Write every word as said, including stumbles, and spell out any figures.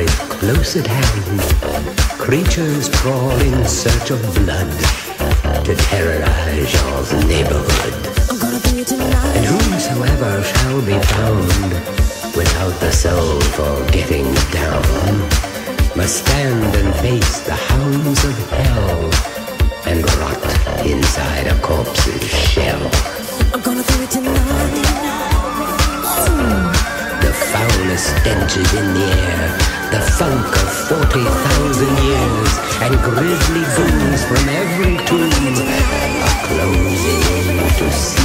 close at hand, creatures crawl in search of blood to terrorize your neighborhood. And whosoever shall be found without the soul for getting down must stand and face the hounds of hell and rot inside a corpse's shell. I'm gonna do it tonight. The foulest stench is in the air, the funk of forty thousand years, and grisly goons from every tomb are closing in to see.